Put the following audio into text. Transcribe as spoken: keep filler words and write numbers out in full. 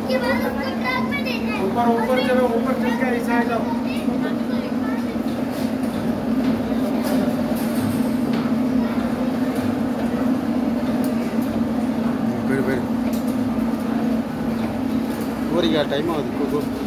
ऊपर ऊपर चलो ऊपर चल के ऐसा आ जाओ फिर फिर और क्या टाइम है